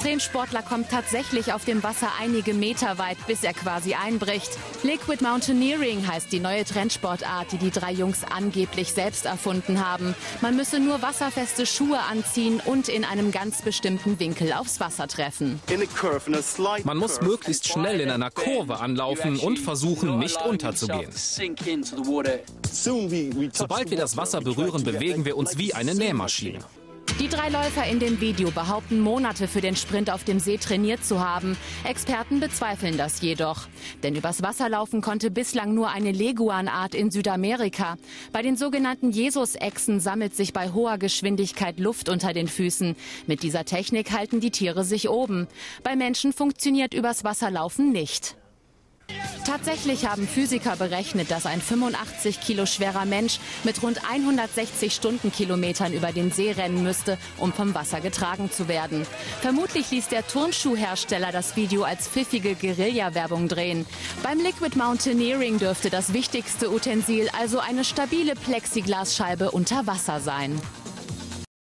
Extremsportler kommt tatsächlich auf dem Wasser einige Meter weit, bis er quasi einbricht. Liquid Mountaineering heißt die neue Trendsportart, die die drei Jungs angeblich selbst erfunden haben. Man müsse nur wasserfeste Schuhe anziehen und in einem ganz bestimmten Winkel aufs Wasser treffen. Man muss möglichst schnell in einer Kurve anlaufen und versuchen, nicht unterzugehen. Sobald wir das Wasser berühren, bewegen wir uns wie eine Nähmaschine. Die drei Läufer in dem Video behaupten, Monate für den Sprint auf dem See trainiert zu haben. Experten bezweifeln das jedoch. Denn übers Wasser laufen konnte bislang nur eine Leguanart in Südamerika. Bei den sogenannten Jesus-Echsen sammelt sich bei hoher Geschwindigkeit Luft unter den Füßen. Mit dieser Technik halten die Tiere sich oben. Bei Menschen funktioniert übers Wasserlaufen nicht. Tatsächlich haben Physiker berechnet, dass ein 85 Kilo schwerer Mensch mit rund 160 Stundenkilometern über den See rennen müsste, um vom Wasser getragen zu werden. Vermutlich ließ der Turnschuhhersteller das Video als pfiffige Guerilla-Werbung drehen. Beim Liquid Mountaineering dürfte das wichtigste Utensil also eine stabile Plexiglasscheibe unter Wasser sein.